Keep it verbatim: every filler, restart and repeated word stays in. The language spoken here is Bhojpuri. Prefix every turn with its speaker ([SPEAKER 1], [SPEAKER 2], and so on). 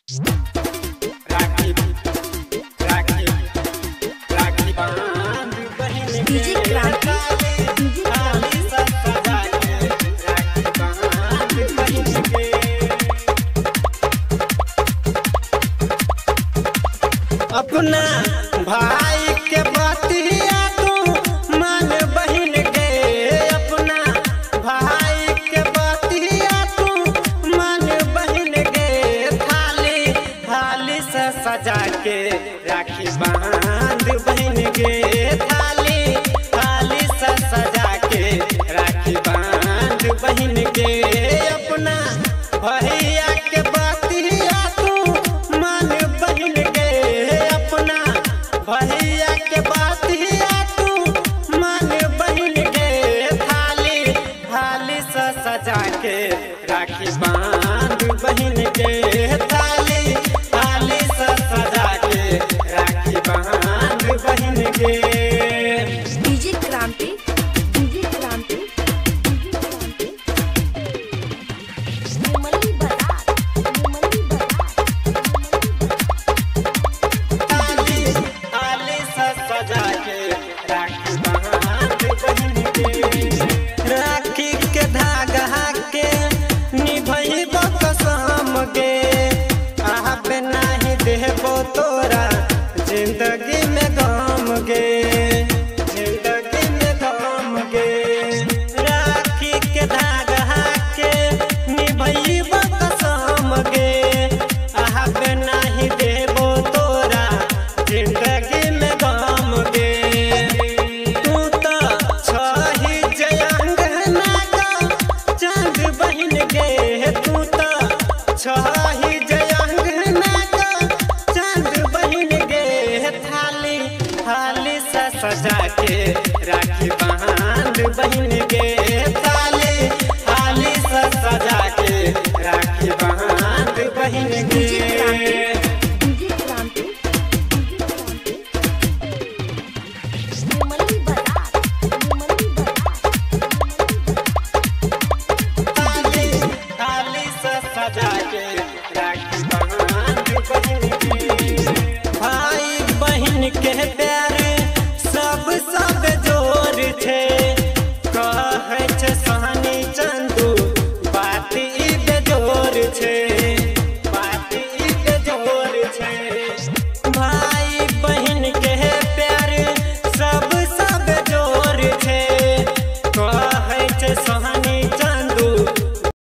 [SPEAKER 1] राखी राखी राखी बांध बहन
[SPEAKER 2] डीजे क्रांति डीजे
[SPEAKER 1] थाली सब सजा के राखी बांध बहन के अपना भाई के बतिया तू मान बहन के अपना भाई के बतिया तू मान बहन के थाली थाली से सजा के राखी बांध बहन के थाली थाली से सजा के राखी बांध बहन के अपना भैया के बतिया तू मान बहन के अपना भैया के बतिया तू मान बहन के थाली थाली से सजा के राखी बांध बहन के थाली थाली से सजा के राखी बांध बहन के
[SPEAKER 2] डीजे क्रांति डीजे क्रांति डीजे क्रांति निर्मली बरात निर्मली बरात
[SPEAKER 1] थाली थाली से सजा के राखी बांध बहन के राखी के धागा के निभइबो कसम गे आहा पे नाही देबो तोरा जिंदगी में गम गे जिंदगी में गम गे राखी के धागा के निभइबो कसम गे आहा पे नाही देबो तोरा जिंदगी में गम गे तू तो छही जयंग नागा चांद बहन गे तू तो छही जयंग नागा चांद बहन गे थाली थाली से सजा के राखी